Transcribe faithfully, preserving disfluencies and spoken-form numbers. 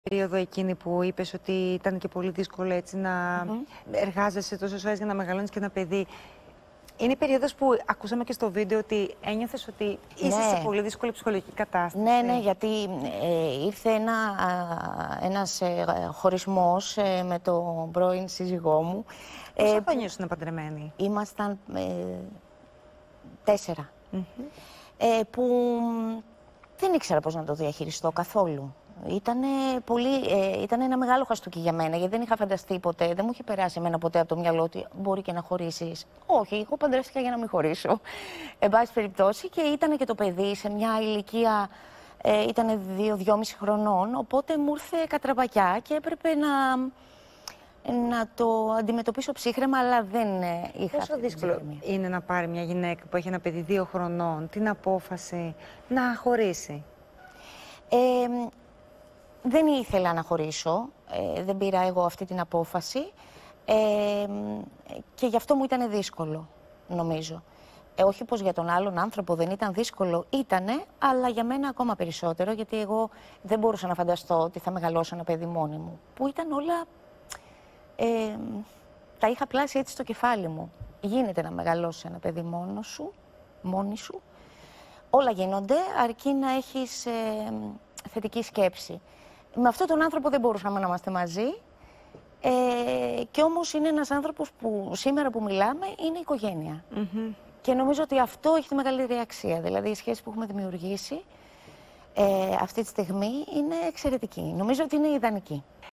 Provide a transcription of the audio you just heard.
Περίοδο εκείνη που είπες ότι ήταν και πολύ δύσκολο έτσι να mm-hmm. εργάζεσαι τόσες ώρες για να μεγαλώνεις και ένα παιδί. Είναι η περίοδος που ακούσαμε και στο βίντεο ότι ένιωθες ότι είσαι ναι. σε πολύ δύσκολη ψυχολογική κατάσταση. Ναι, ναι, γιατί ε, ήρθε ένα, α, ένας ε, χωρισμός ε, με τον πρώην σύζυγό μου. Πόσα ε, χρόνια ήσουν παντρεμένοι? Ήμασταν ε, τέσσερα. Mm-hmm. Ε, που δεν ήξερα πώς να το διαχειριστώ καθόλου. Ήτανε πολύ, ε, ήταν ένα μεγάλο χαστούκι για μένα, γιατί δεν είχα φανταστεί ποτέ, δεν μου είχε περάσει εμένα ποτέ από το μυαλό ότι μπορεί και να χωρίσεις. Όχι, εγώ παντρεύτηκα για να μην χωρίσω. Εν πάση περιπτώσει, και ήταν και το παιδί σε μια ηλικία, ε, ήταν δύο-δυόμιση χρονών, οπότε μου ήρθε κατραπακιά και έπρεπε να, να το αντιμετωπίσω ψύχραιμα, αλλά δεν ε, είχα. Πόσο δύσκολο είναι να πάρει μια γυναίκα που έχει ένα παιδί δύο χρονών την απόφαση να χωρίσει? Ε, Δεν ήθελα να χωρίσω, ε, δεν πήρα εγώ αυτή την απόφαση ε, και γι' αυτό μου ήταν δύσκολο, νομίζω. Ε, όχι πως για τον άλλον άνθρωπο δεν ήταν δύσκολο, ήτανε, αλλά για μένα ακόμα περισσότερο, γιατί εγώ δεν μπορούσα να φανταστώ ότι θα μεγαλώσω ένα παιδί μόνη μου, που ήταν όλα, ε, τα είχα πλάσει έτσι στο κεφάλι μου. Γίνεται να μεγαλώσει ένα παιδί μόνο σου, μόνη σου, όλα γίνονται, αρκεί να έχεις ε, θετική σκέψη. Με αυτόν τον άνθρωπο δεν μπορούσαμε να είμαστε μαζί ε, και όμως είναι ένας άνθρωπος που σήμερα που μιλάμε είναι οικογένεια. Mm-hmm. Και νομίζω ότι αυτό έχει τη μεγαλύτερη αξία. Δηλαδή η σχέση που έχουμε δημιουργήσει ε, αυτή τη στιγμή είναι εξαιρετική. Νομίζω ότι είναι ιδανική.